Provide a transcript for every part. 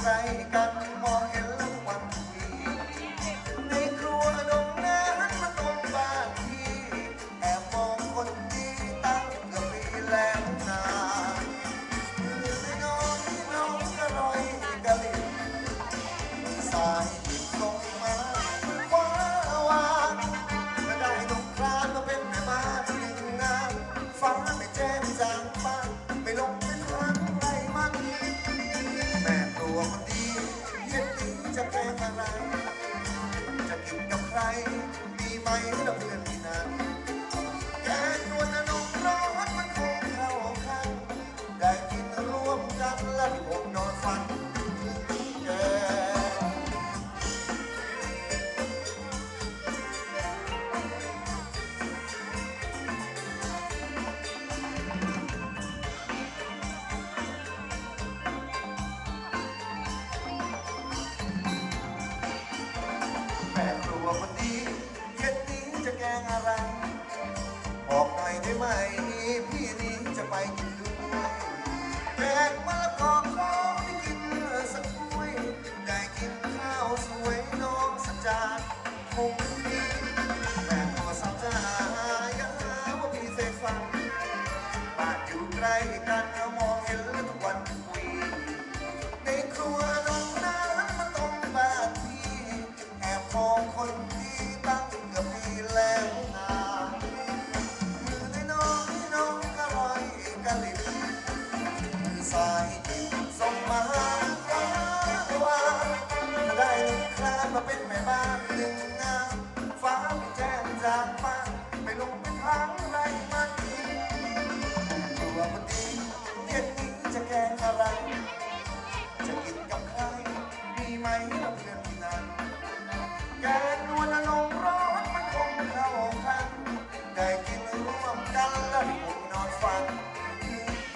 ใกล้กันมองเห็นแล้ววันวีในครัวดงน้ำมาตรงบ้านพี่แอบมองคนดีตั้งเกือบปีแล้วนาน้องกระรอยกระลิ่นสายติดลงมาว้าวานก็ได้ตรงกลางมาเป็นแม่บ้านหนึ่งงานฟ้าไม่แจ้งจางบ้านไม่ลงเป็นทางไรมันแม่ตัวคนดีเย็นนี้จะแกล้งอะไรจะกินกับใครมีไหมละเพื่อนที่นั่นแกงนวลนงร้อนมันคงเข้าข้างได้กินร่วมกันแล้วที่ผมนอนฝันแกแม่ครัวคนดีเย็นนี้จะแกงอะไรบอกหน่อยได้ไหมพี่นี้จะไปกินด้วยแกงมะละกอขอได้กินสักถ้วยได้กินข้าวสวยน้องสัจจานคงดีแม่ครัวสาวจ้าอย่าหาว่าพี่เสกฟังบ้านอยู่ใกล้กันมองเห็นทุกวันทุกวีในครัวน้องน้ำมาตรงบ้านพี่แอบมองคนที่ตั้งเกือบปีแล้วนามือน้องกระรอยกระลิ่นมือซ้ายติดส่งมาว่าได้หนึ่งคลานมาเป็นแม่บ้านหนึ่งงานฟ้าไม่แจ้งจางบ้านไม่ลงเป็นทางไรมันตัวคนดีเย็นนี้จะแกงอะไรจะกินกับใครมีไหมล่ะเพื่อนที่นั่นแกงนวลนงร้อนมันคงเข้าข้างได้กินร่วมกันแล้วที่ผมนอนฝันถึงแก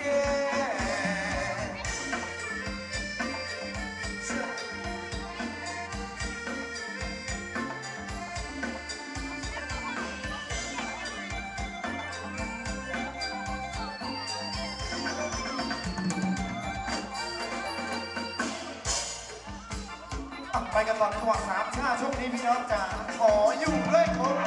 ไปกันต่อในจังหวะสามชาช่วงนี้พี่น้องจ๋าขออยู่เลยคน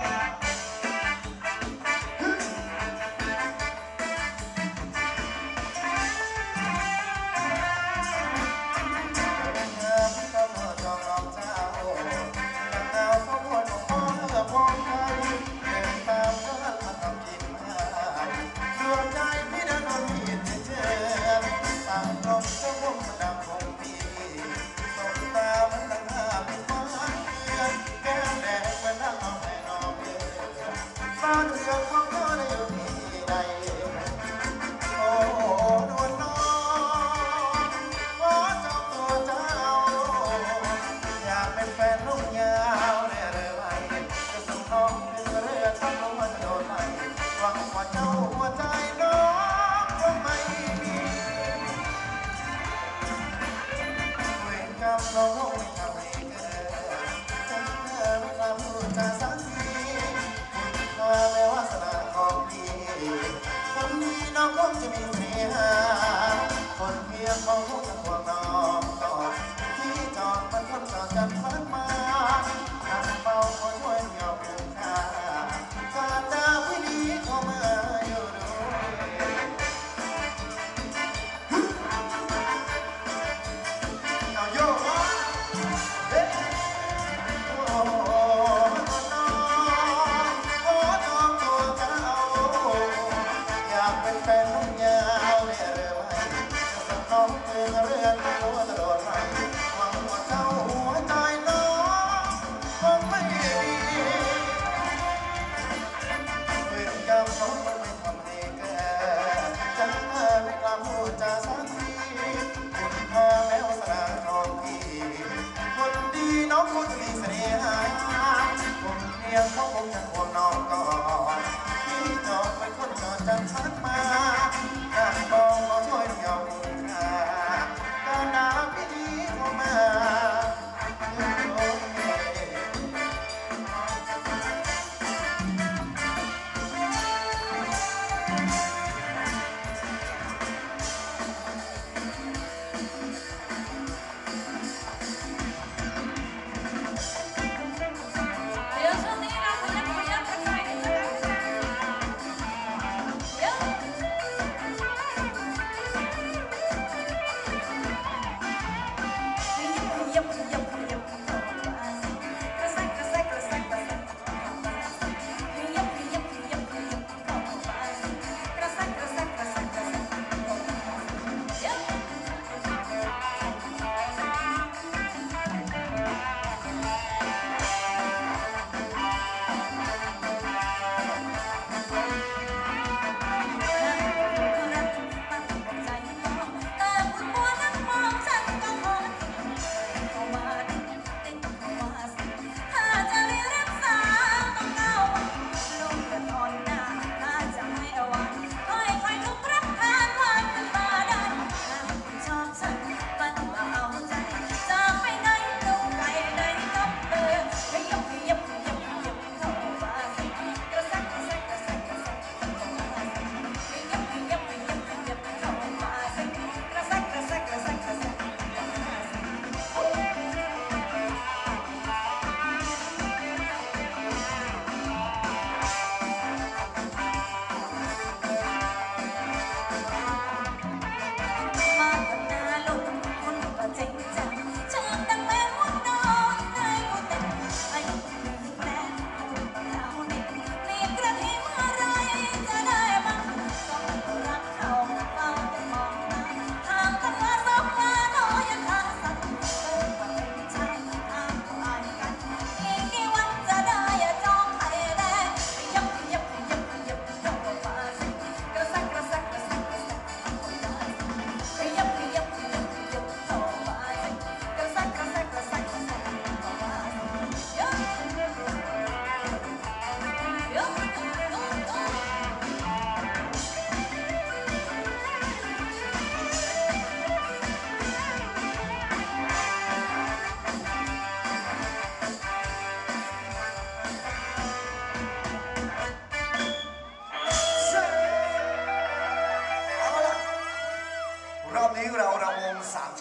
บ้านเรือนของเธอได้อยู่ที่ใดโอ้นวลน้องขอจองตัวเจ้าอยากเป็นแฟนลูกยาวแน่เลยไหมจะส่งน้องขึ้นเรือต้องลงมาโดนไหมหวังว่าเจ้าหัวใจน้องคงไม่มีเวรกรรมน้องไม่ทำให้เกิดจนเธอไม่กล้าพูดจาสักทีแม้วาสนาของพี่คนดีน้องคงจะมีเสียคนเพียงของลูกจะห่วงน้องก่อนที่จอดมันคนจอดกันพันมาทางเบาขอช่วยเดียวเพียงค่าการดาวพี่ดีเข้ามาอยู่ด้วยเอาโยกเฮ้เป็นแฟนนุ่งยาวเนี่ยเรือไม่จะส่งน้องเรือ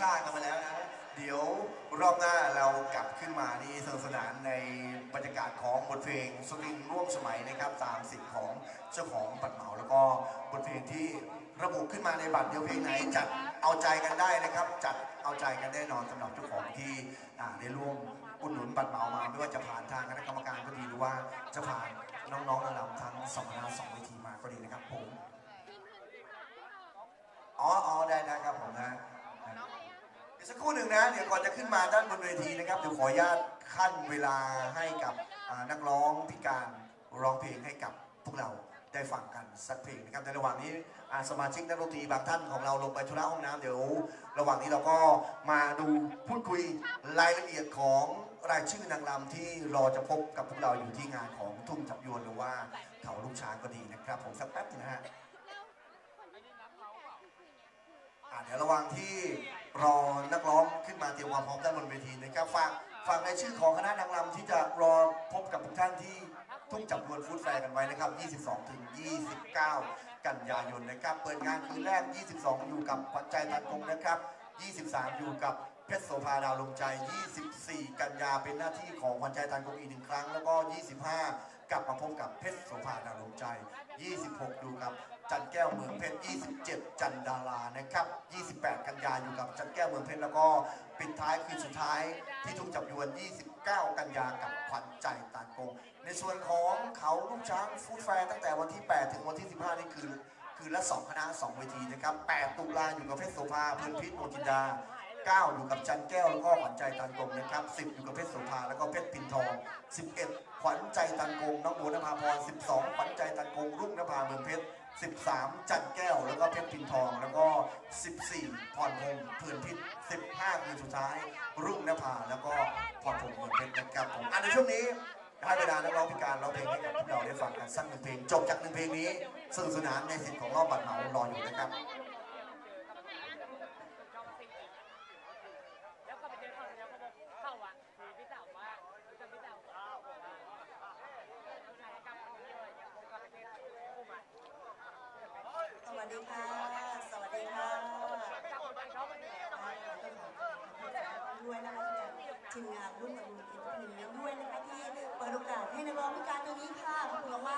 ซ่ากันไปแล้วนะเดี๋ยวรอบหน้าเรากลับขึ้นมานี่สนุกสนานในบรรยากาศของบทเพลงสตริงร่วมสมัยนะครับตามสิทธิ์ของเจ้าของบัตรเหมาแล้วก็บทเพลงที่ระบุขึ้นมาในบัตรเดียวเพลงไหนจัดเอาใจกันได้นะครับจัดเอาใจกันแน่นอนสำหรับเจ้าของที่ได้ร่วมอุดหนุนบัตรเหมามาไม่ว่าจะผ่านทางคณะกรรมการก็ดีหรือว่าจะผ่านน้องๆระดับทั้ง2 คณะ 2 เวทีมาก็ดีนะครับผมอ๋อได้นะครับผมนะเดี๋ยวสักครู่หนึ่งนะเดี๋ยวก่อนจะขึ้นมาด้านบนเวทีนะครับเดี๋ยวขออนุญาตขั้นเวลาให้กับนักร้องพิการร้องเพลงให้กับพวกเราได้ฟังกันสักเพลงนะครับในระหว่างนี้สมาชิกนักดนตรีบางท่านของเราลงไปธุระห้องน้ำเดี๋ยวระหว่างนี้เราก็มาดูพูดคุยรายละเอียดของรายชื่อนางรำที่รอจะพบกับพวกเราอยู่ที่งานของทุ่งจับยวนหรือว่าเขาลูกช้างก็ดีนะครับผมสักแป๊บนึงนะฮะเดี๋ยวระหว่างที่รอนักร้องขึ้นมาเตรียมความพร้อมด้านบนเวทีนะครับฝากในชื่อของคณะนางรำที่จะรอพบกับทุกท่านที่ทุ่งจับยวนฟู้ดแฟร์กันไว้นะครับ 22 ถึง 29 กันยายนนะครับเปิดงานคืนแรก 22 อยู่กับขวัญใจตันกงนะครับ 23 อยู่กับเพชรโสภาดาวลงใจ 24 กันยาเป็นหน้าที่ของขวัญใจตันกงอีก1 ครั้งแล้วก็ 25 กลับมาพบกับเพชรโสภาดาวลงใจ 26 อยู่กับจันแก้วเมืองเพชร 27 จันดารานะครับ 28 กันยาอยู่กับจันแก้วเมืองเพชรแล้วก็ปิดท้ายคืนสุดท้ายที่ทุ่งจับยวน 29 กันยากับขวัญใจตากงในส่วนของเขาลูกช้างฟู้ดแฟร์ตั้งแต่วันที่ 8 ถึงวันที่ 15 นี่คือละ 2 คณะ 2 เวทีนะครับ 8 ตุลาอยู่กับเพชรโสภาเพลินพิษโมจินดา 9 อยู่กับจันแก้วแล้วก็ขวัญใจตันกงนะครับ 10 อยู่กับเพชรโสภาแล้วก็เพชรปิ่นทอง 11 ขวัญใจตันกงน้องบัวนภาพร 12 ขวัญใจตันกงรุ่งนภาเมืองเพชร 13 จันแก้วแล้วก็เพชรปิ่นทองแล้วก็ 14 พรพงษ์เพื่อนพิษ 15 คือสุดท้ายรุ่งนภาแล้วก็พรพงษ์เมืองเพชรนะครับผมในช่วงนี้ให้เวลานักร้องพิการร้องเพลงให้กับพวกเราได้ฟังกันสัก 1 เพลงจบจาก 1 เพลงนี้สนุกสนานในสิทธิ์ของรอบบัตรเหมารออยู่นะครับสวัสดีค่ะ สวัสดีค่ะด้วยนะคะทีมงานรุ่งอรุณอินทร์ด้วยนะคะที่เปิดโอกาสให้นักร้องพิการตัวนี้ค่ะ